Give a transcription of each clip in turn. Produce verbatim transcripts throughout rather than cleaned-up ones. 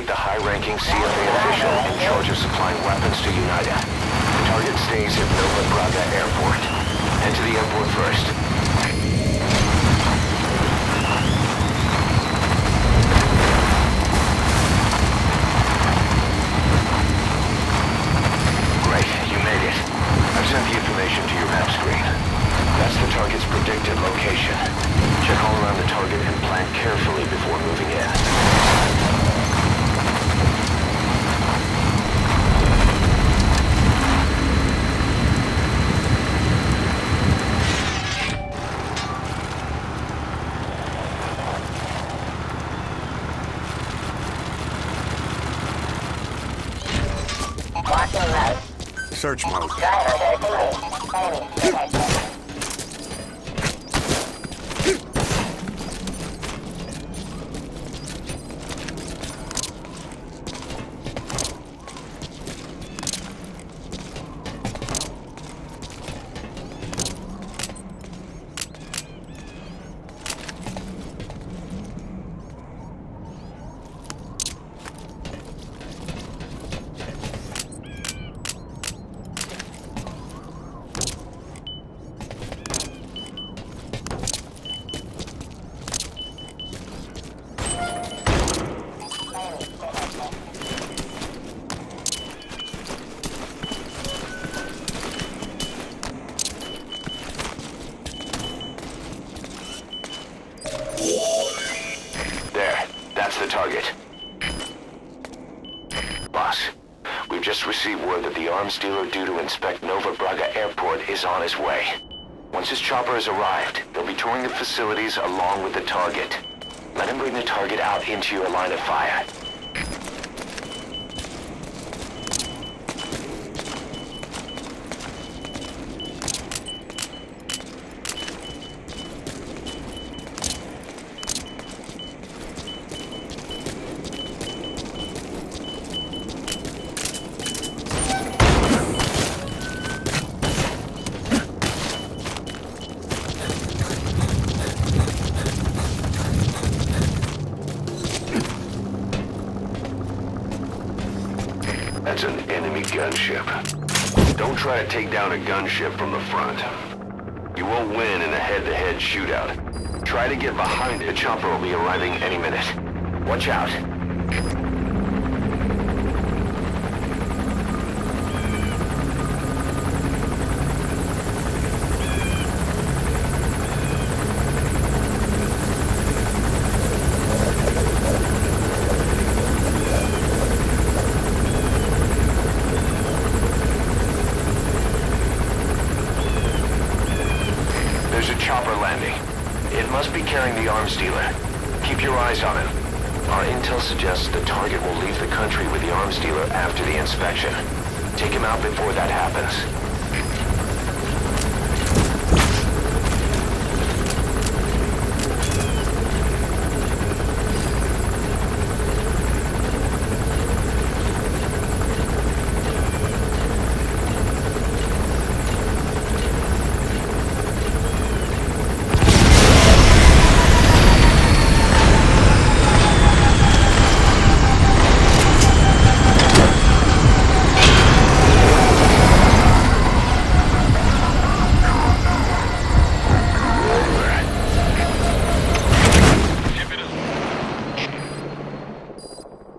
locate the high-ranking C F A official in charge of supplying weapons to United. The target stays at Nova Braga Airport. Head to the airport first. Great, you made it. I've sent the information to your map screen. That's the target's predicted location. Check all around the target and plan carefully before moving in. Search mode. The target. Boss, we've just received word that the arms dealer due to inspect Nova Braga Airport is on his way. Once his chopper has arrived, they'll be touring the facilities along with the target. Let him bring the target out into your line of fire. That's an enemy gunship. Don't try to take down a gunship from the front. You won't win in a head-to-head shootout. Try to get behind it. The chopper will be arriving any minute. Watch out. There's a chopper landing. It must be carrying the arms dealer. Keep your eyes on him. Our intel suggests the target will leave the country with the arms dealer after the inspection. Take him out before that happens.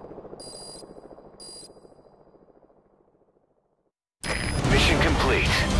Mission complete.